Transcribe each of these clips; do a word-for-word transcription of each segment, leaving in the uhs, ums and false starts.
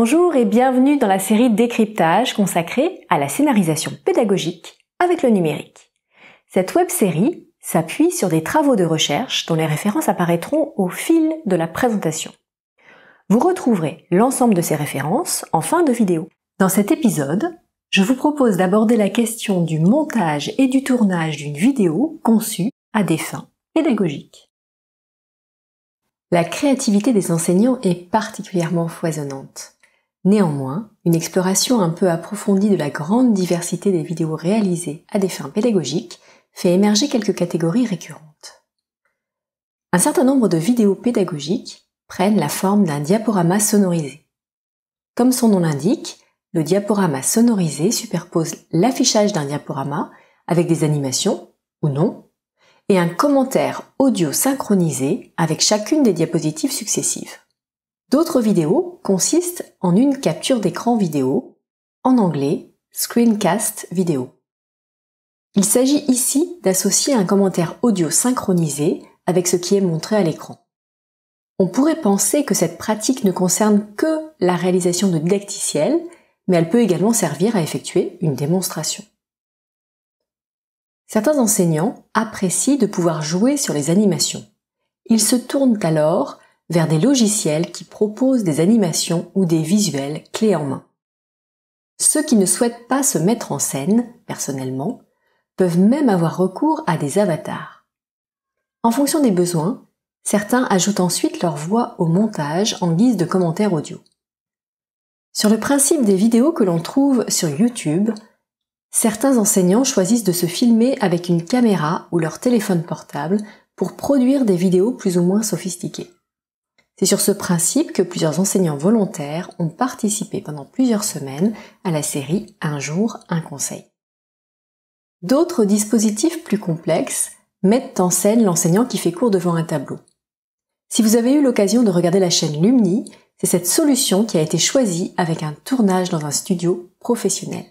Bonjour et bienvenue dans la série Décryptage consacrée à la scénarisation pédagogique avec le numérique. Cette web-série s'appuie sur des travaux de recherche dont les références apparaîtront au fil de la présentation. Vous retrouverez l'ensemble de ces références en fin de vidéo. Dans cet épisode, je vous propose d'aborder la question du montage et du tournage d'une vidéo conçue à des fins pédagogiques. La créativité des enseignants est particulièrement foisonnante. Néanmoins, une exploration un peu approfondie de la grande diversité des vidéos réalisées à des fins pédagogiques fait émerger quelques catégories récurrentes. Un certain nombre de vidéos pédagogiques prennent la forme d'un diaporama sonorisé. Comme son nom l'indique, le diaporama sonorisé superpose l'affichage d'un diaporama avec des animations, ou non, et un commentaire audio synchronisé avec chacune des diapositives successives. D'autres vidéos consistent en une capture d'écran vidéo, en anglais screencast vidéo. Il s'agit ici d'associer un commentaire audio synchronisé avec ce qui est montré à l'écran. On pourrait penser que cette pratique ne concerne que la réalisation de didacticiels, mais elle peut également servir à effectuer une démonstration. Certains enseignants apprécient de pouvoir jouer sur les animations. Ils se tournent alors vers des logiciels qui proposent des animations ou des visuels clés en main. Ceux qui ne souhaitent pas se mettre en scène, personnellement, peuvent même avoir recours à des avatars. En fonction des besoins, certains ajoutent ensuite leur voix au montage en guise de commentaires audio. Sur le principe des vidéos que l'on trouve sur YouTube, certains enseignants choisissent de se filmer avec une caméra ou leur téléphone portable pour produire des vidéos plus ou moins sophistiquées. C'est sur ce principe que plusieurs enseignants volontaires ont participé pendant plusieurs semaines à la série Un jour, un conseil. D'autres dispositifs plus complexes mettent en scène l'enseignant qui fait cours devant un tableau. Si vous avez eu l'occasion de regarder la chaîne Lumni, c'est cette solution qui a été choisie avec un tournage dans un studio professionnel.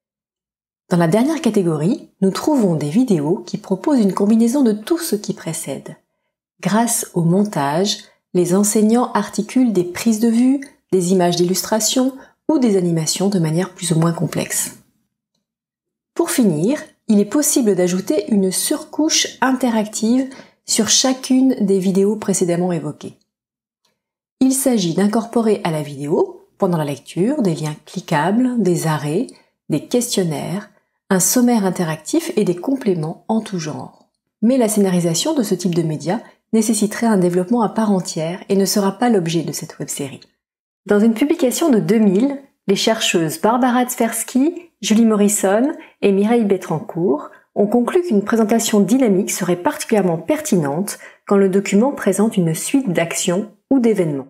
Dans la dernière catégorie, nous trouvons des vidéos qui proposent une combinaison de tout ce qui précède. Grâce au montage, les enseignants articulent des prises de vue, des images d'illustration ou des animations de manière plus ou moins complexe. Pour finir, il est possible d'ajouter une surcouche interactive sur chacune des vidéos précédemment évoquées. Il s'agit d'incorporer à la vidéo, pendant la lecture, des liens cliquables, des arrêts, des questionnaires, un sommaire interactif et des compléments en tout genre. Mais la scénarisation de ce type de média nécessiterait un développement à part entière et ne sera pas l'objet de cette web-série. Dans une publication de deux mille, les chercheuses Barbara Tversky, Julie Morrison et Mireille Betrancourt ont conclu qu'une présentation dynamique serait particulièrement pertinente quand le document présente une suite d'actions ou d'événements.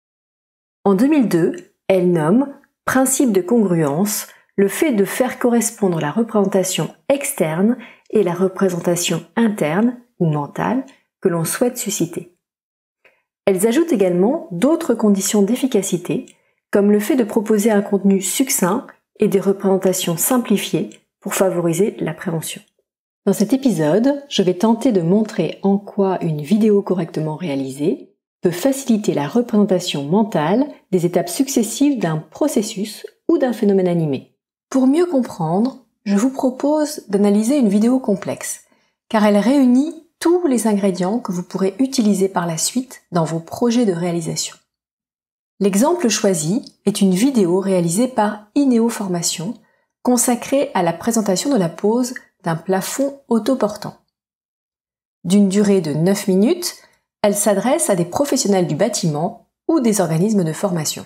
En deux mille deux, elles nomment « principe de congruence » le fait de faire correspondre la représentation externe et la représentation interne ou mentale que l'on souhaite susciter. Elles ajoutent également d'autres conditions d'efficacité, comme le fait de proposer un contenu succinct et des représentations simplifiées pour favoriser la prévention. Dans cet épisode, je vais tenter de montrer en quoi une vidéo correctement réalisée peut faciliter la représentation mentale des étapes successives d'un processus ou d'un phénomène animé. Pour mieux comprendre, je vous propose d'analyser une vidéo complexe, car elle réunit tous les ingrédients que vous pourrez utiliser par la suite dans vos projets de réalisation. L'exemple choisi est une vidéo réalisée par Ineo Formation, consacrée à la présentation de la pose d'un plafond autoportant. D'une durée de neuf minutes, elle s'adresse à des professionnels du bâtiment ou des organismes de formation.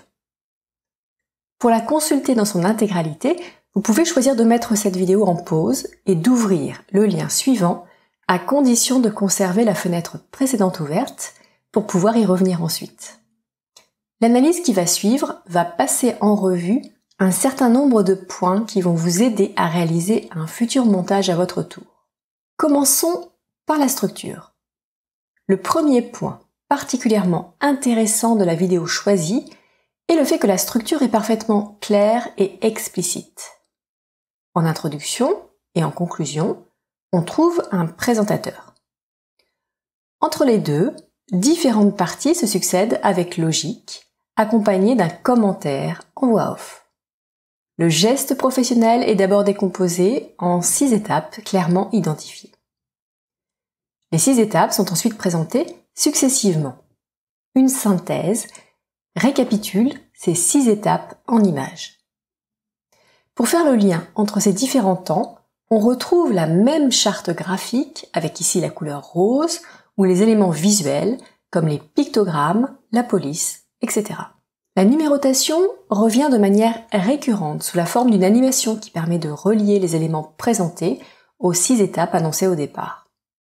Pour la consulter dans son intégralité, vous pouvez choisir de mettre cette vidéo en pause et d'ouvrir le lien suivant à condition de conserver la fenêtre précédente ouverte pour pouvoir y revenir ensuite. L'analyse qui va suivre va passer en revue un certain nombre de points qui vont vous aider à réaliser un futur montage à votre tour. Commençons par la structure. Le premier point particulièrement intéressant de la vidéo choisie est le fait que la structure est parfaitement claire et explicite. En introduction et en conclusion, on trouve un présentateur. Entre les deux, différentes parties se succèdent avec logique, accompagné d'un commentaire en voix off. Le geste professionnel est d'abord décomposé en six étapes clairement identifiées. Les six étapes sont ensuite présentées successivement. Une synthèse récapitule ces six étapes en images. Pour faire le lien entre ces différents temps, on retrouve la même charte graphique avec ici la couleur rose ou les éléments visuels comme les pictogrammes, la police, et cetera. La numérotation revient de manière récurrente sous la forme d'une animation qui permet de relier les éléments présentés aux six étapes annoncées au départ.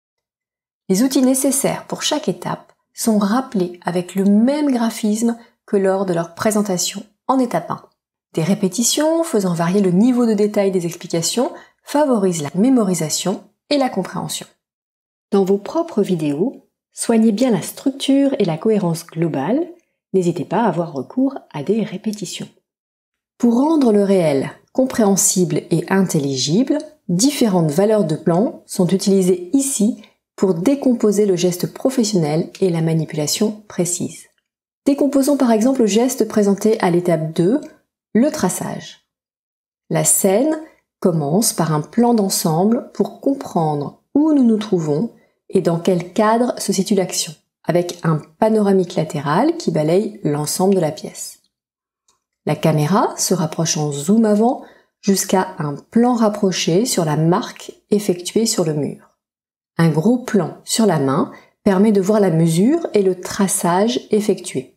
Les outils nécessaires pour chaque étape sont rappelés avec le même graphisme que lors de leur présentation en étape un. Des répétitions faisant varier le niveau de détail des explications favorisent la mémorisation et la compréhension. Dans vos propres vidéos, soignez bien la structure et la cohérence globale. N'hésitez pas à avoir recours à des répétitions. Pour rendre le réel compréhensible et intelligible, différentes valeurs de plan sont utilisées ici pour décomposer le geste professionnel et la manipulation précise. Décomposons par exemple le geste présenté à l'étape deux, le traçage. La scène commence par un plan d'ensemble pour comprendre où nous nous trouvons et dans quel cadre se situe l'action, avec un panoramique latéral qui balaye l'ensemble de la pièce. La caméra se rapproche en zoom avant jusqu'à un plan rapproché sur la marque effectuée sur le mur. Un gros plan sur la main permet de voir la mesure et le traçage effectué.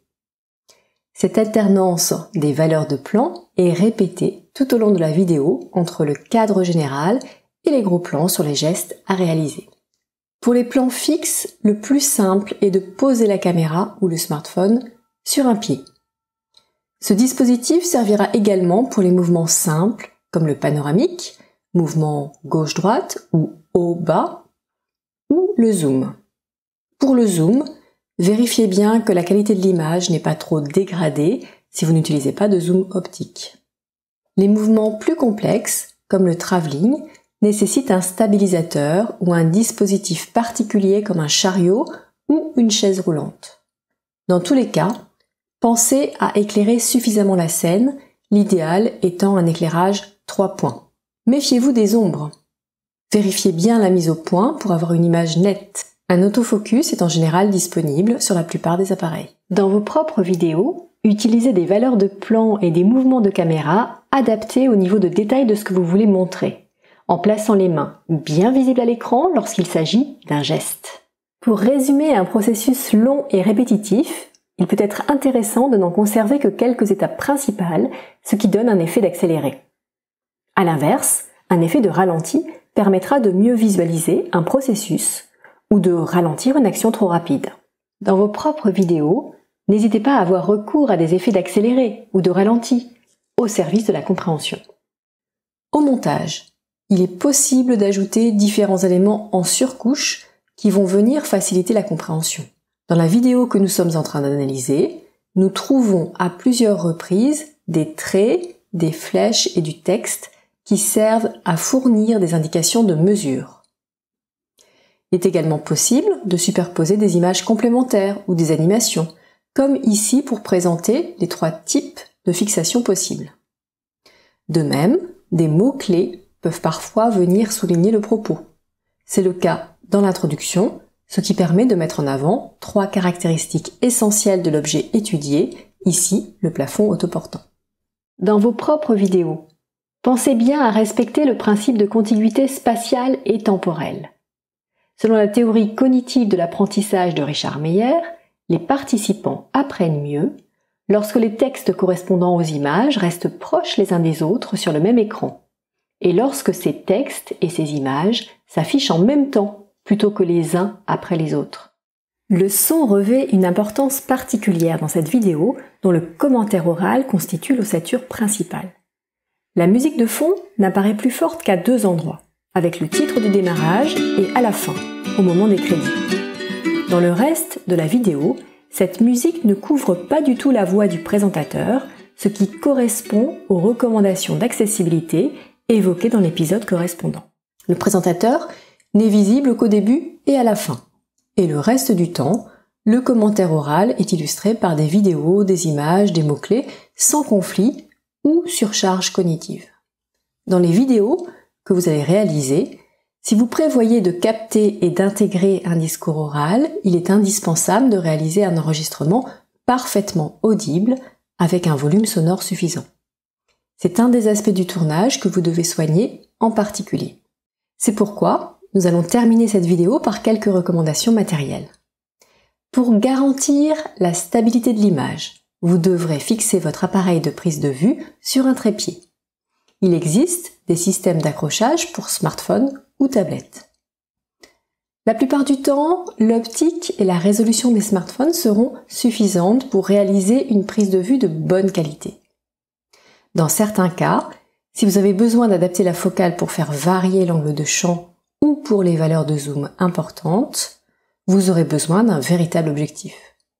Cette alternance des valeurs de plan est répétée tout au long de la vidéo entre le cadre général et les gros plans sur les gestes à réaliser. Pour les plans fixes, le plus simple est de poser la caméra ou le smartphone sur un pied. Ce dispositif servira également pour les mouvements simples comme le panoramique, mouvement gauche-droite ou haut-bas, ou le zoom. Pour le zoom, vérifiez bien que la qualité de l'image n'est pas trop dégradée si vous n'utilisez pas de zoom optique. Les mouvements plus complexes, comme le travelling, nécessitent un stabilisateur ou un dispositif particulier comme un chariot ou une chaise roulante. Dans tous les cas, pensez à éclairer suffisamment la scène, l'idéal étant un éclairage trois points. Méfiez-vous des ombres. Vérifiez bien la mise au point pour avoir une image nette. Un autofocus est en général disponible sur la plupart des appareils. Dans vos propres vidéos, utilisez des valeurs de plan et des mouvements de caméra adaptés au niveau de détail de ce que vous voulez montrer, en plaçant les mains bien visibles à l'écran lorsqu'il s'agit d'un geste. Pour résumer un processus long et répétitif, il peut être intéressant de n'en conserver que quelques étapes principales, ce qui donne un effet d'accéléré. À l'inverse, un effet de ralenti permettra de mieux visualiser un processus ou de ralentir une action trop rapide. Dans vos propres vidéos, n'hésitez pas à avoir recours à des effets d'accéléré ou de ralenti au service de la compréhension. Au montage, il est possible d'ajouter différents éléments en surcouche qui vont venir faciliter la compréhension. Dans la vidéo que nous sommes en train d'analyser, nous trouvons à plusieurs reprises des traits, des flèches et du texte qui servent à fournir des indications de mesure. Il est également possible de superposer des images complémentaires ou des animations, comme ici pour présenter les trois types de fixation possibles. De même, des mots-clés peuvent parfois venir souligner le propos. C'est le cas dans l'introduction, ce qui permet de mettre en avant trois caractéristiques essentielles de l'objet étudié, ici le plafond autoportant. Dans vos propres vidéos, pensez bien à respecter le principe de contiguïté spatiale et temporelle. Selon la théorie cognitive de l'apprentissage de Richard Meyer, les participants apprennent mieux lorsque les textes correspondant aux images restent proches les uns des autres sur le même écran, et lorsque ces textes et ces images s'affichent en même temps plutôt que les uns après les autres. Le son revêt une importance particulière dans cette vidéo dont le commentaire oral constitue l'ossature principale. La musique de fond n'apparaît plus forte qu'à deux endroits, avec le titre du démarrage et à la fin, au moment des crédits. Dans le reste de la vidéo, cette musique ne couvre pas du tout la voix du présentateur, ce qui correspond aux recommandations d'accessibilité évoquées dans l'épisode correspondant. Le présentateur n'est visible qu'au début et à la fin, et le reste du temps, Le commentaire oral est illustré par des vidéos, des images, des mots-clés, sans conflit ou surcharge cognitive. Dans les vidéos que vous allez réaliser, si vous prévoyez de capter et d'intégrer un discours oral, il est indispensable de réaliser un enregistrement parfaitement audible avec un volume sonore suffisant. C'est un des aspects du tournage que vous devez soigner en particulier. C'est pourquoi nous allons terminer cette vidéo par quelques recommandations matérielles. Pour garantir la stabilité de l'image, vous devrez fixer votre appareil de prise de vue sur un trépied. Il existe des systèmes d'accrochage pour smartphone ou tablette. La plupart du temps, l'optique et la résolution des smartphones seront suffisantes pour réaliser une prise de vue de bonne qualité. Dans certains cas, si vous avez besoin d'adapter la focale pour faire varier l'angle de champ ou pour les valeurs de zoom importantes, vous aurez besoin d'un véritable objectif.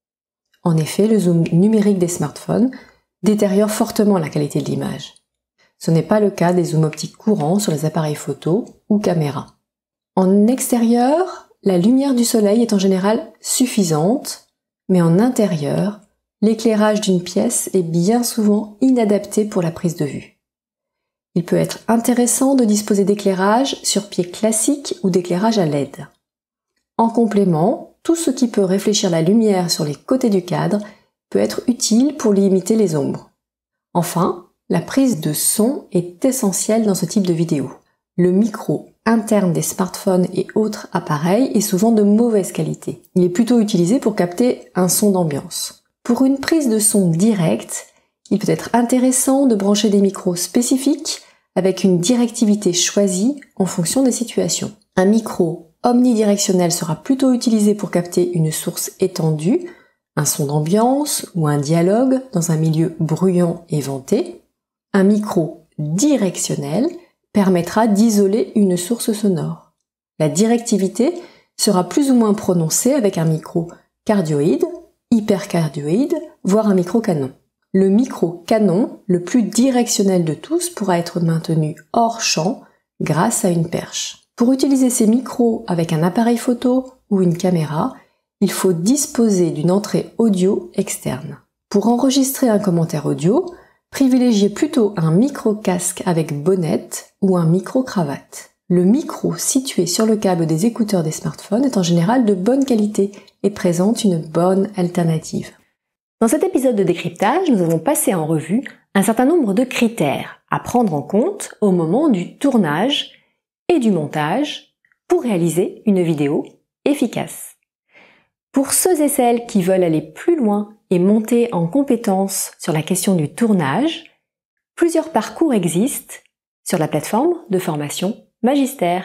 En effet, le zoom numérique des smartphones détériore fortement la qualité de l'image. Ce n'est pas le cas des zooms optiques courants sur les appareils photo ou caméras. En extérieur, la lumière du soleil est en général suffisante, mais en intérieur, l'éclairage d'une pièce est bien souvent inadapté pour la prise de vue. Il peut être intéressant de disposer d'éclairage sur pied classique ou d'éclairage à L E D. En complément, tout ce qui peut réfléchir la lumière sur les côtés du cadre peut être utile pour limiter les ombres. Enfin, la prise de son est essentielle dans ce type de vidéo. Le micro interne des smartphones et autres appareils est souvent de mauvaise qualité. Il est plutôt utilisé pour capter un son d'ambiance. Pour une prise de son directe, il peut être intéressant de brancher des micros spécifiques avec une directivité choisie en fonction des situations. Un micro omnidirectionnel sera plutôt utilisé pour capter une source étendue, un son d'ambiance ou un dialogue dans un milieu bruyant et venté. Un micro directionnel permettra d'isoler une source sonore. La directivité sera plus ou moins prononcée avec un micro cardioïde, hypercardioïde, voire un micro canon. Le micro canon, le plus directionnel de tous, pourra être maintenu hors champ grâce à une perche. Pour utiliser ces micros avec un appareil photo ou une caméra, il faut disposer d'une entrée audio externe. Pour enregistrer un commentaire audio, privilégiez plutôt un micro-casque avec bonnette ou un micro-cravate. Le micro situé sur le câble des écouteurs des smartphones est en général de bonne qualité et présente une bonne alternative. Dans cet épisode de décryptage, nous avons passé en revue un certain nombre de critères à prendre en compte au moment du tournage et du montage pour réaliser une vidéo efficace. Pour ceux et celles qui veulent aller plus loin et monter en compétence sur la question du tournage, plusieurs parcours existent sur la plateforme de formation Magister.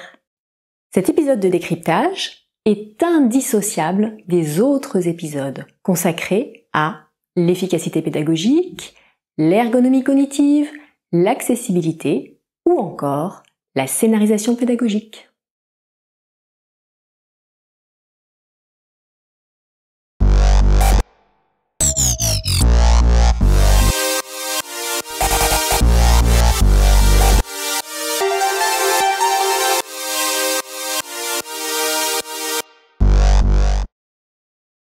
Cet épisode de décryptage est indissociable des autres épisodes consacrés à l'efficacité pédagogique, l'ergonomie cognitive, l'accessibilité ou encore la scénarisation pédagogique.